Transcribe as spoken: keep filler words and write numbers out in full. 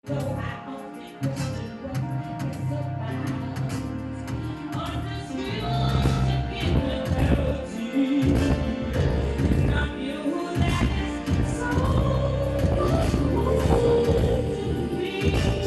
So I often question what it's about. Undisputed popularity, and I feel that is so good to me.